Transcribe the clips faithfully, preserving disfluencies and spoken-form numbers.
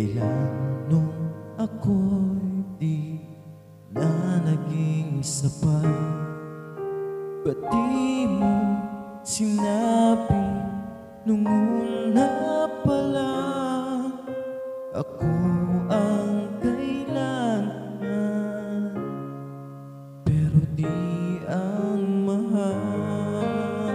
Kailan nung ako'y di na naging sapat, ba't di mo sinabi nung una pa lang ako ang kailangan, pero di ang mahal.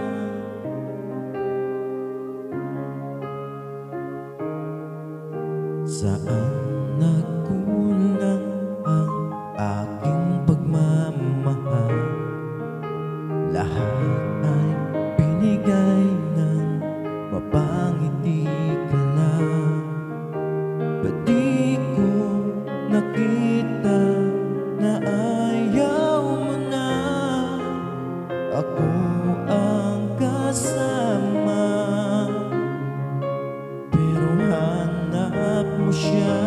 Saan nagkulang ang aking pagmamahal? Lahat ay binigay ng mapangiti ka lang. Ba't di ko nakita na ayaw mo na ako ang kasama, pero hanap mo siya?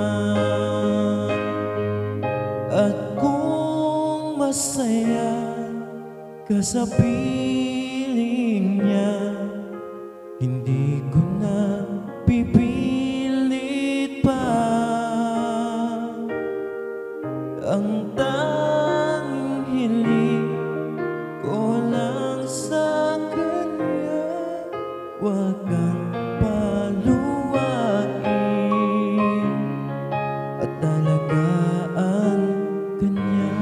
At kung masaya ka sa piling niya, hindi ko na pipilit pa. Ang tanging hiling ko lang sa kanya, wag kang paluwain at alagaan ka niya.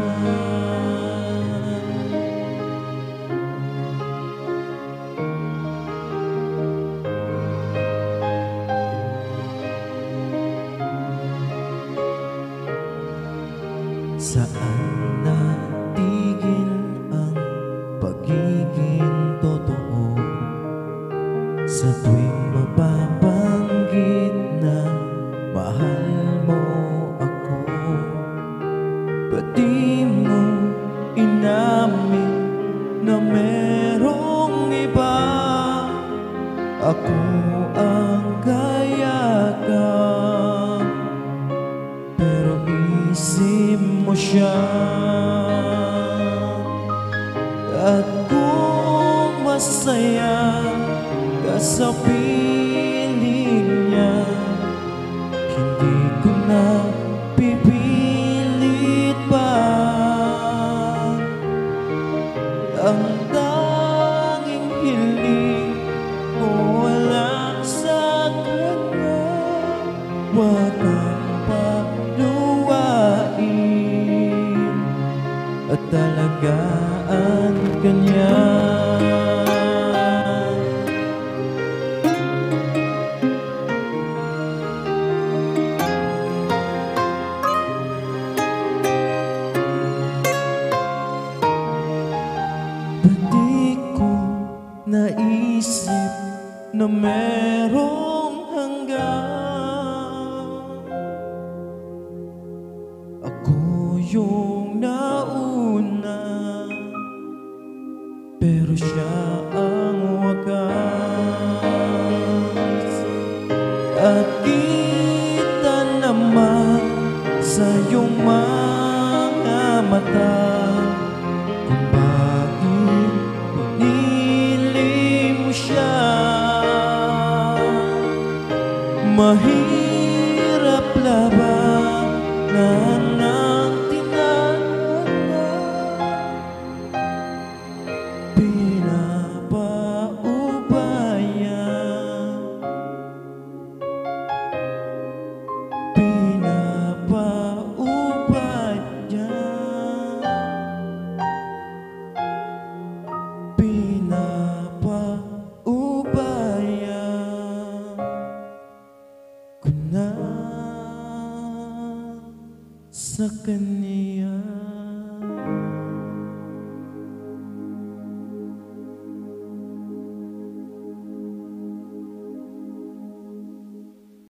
Saan natigil ang pagiging totoo? Sa tuwing mababanggit na mahal mo ako, ba't di mo inamin na merong iba? Ako ang kayakap, pero isip mo siya. At kung masaya ka sa piling niya, hindi ko na pipilit pa. Ang tanging hiling ko lang sa kanya, wag kang paluwain at alagaan ka niya. Ba't di ko naisip na merong hanggang? Ako yung nauna, pero siya ang wakas. At kita naman sa iyong mga mata kung bakit pinili mo siya. Mahirap labanan ng tinadhana, pinapaubaya, pinapaubaya, pinapaubaya ko na sa kanya.